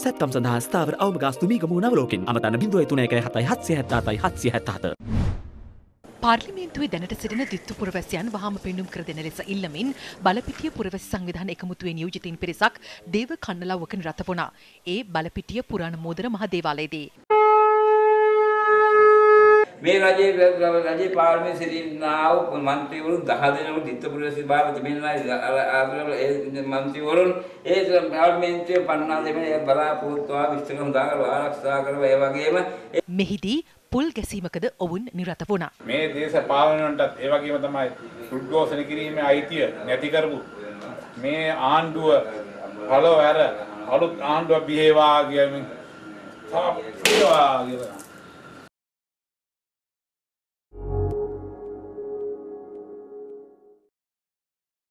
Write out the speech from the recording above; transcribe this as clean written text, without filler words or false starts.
සැත්කම් සඳහා ස්ථාවර අවම ගාස්තු මීගමු නවලෝකින් අමතන 0.17 පාර්ලිමේන්තුවේ දැනට සිටින දිත්තු පුරවැසියන් වහාම පෙන්නුම් කර දෙන ලෙස ඉල්ලමින් බලපිටිය පුරවැසි සංවිධාන එකමුතුවේ නියෝජිතින් පිරිසක් දේව කන්නලව්වක නිරත වුණා. ඒ බලපිටිය පුරාණ මෝදර මහ දේවාලයේදී. මේ රජයේ පාර්ලිමේන්තුවේ සිටිනා වූ මන්ත්‍රීවරු 10 දෙනෙකු දිත්තු පුරවැසි භාවිත මෙන්නයි මන්ත්‍රීවරුන් ඒ පාර්ලිමේන්තුවේ පන්නා දෙමේ බලාපොරොත්තු විශ්වකම් දාලා ආරක්ෂා කරව ඒ වගේම මෙහිදී පුල් ගැසීමකද ඔවුන් නිරත වුණා. මේ දේශපාලනයටත් ඒ වගේම තමයි උද්ඝෝෂණ කිරීමේ අයිතිය නැති කරපු මේ ආණ්ඩුව පළව ඇර අලුත් ආණ්ඩුවක් බිහිවා කියන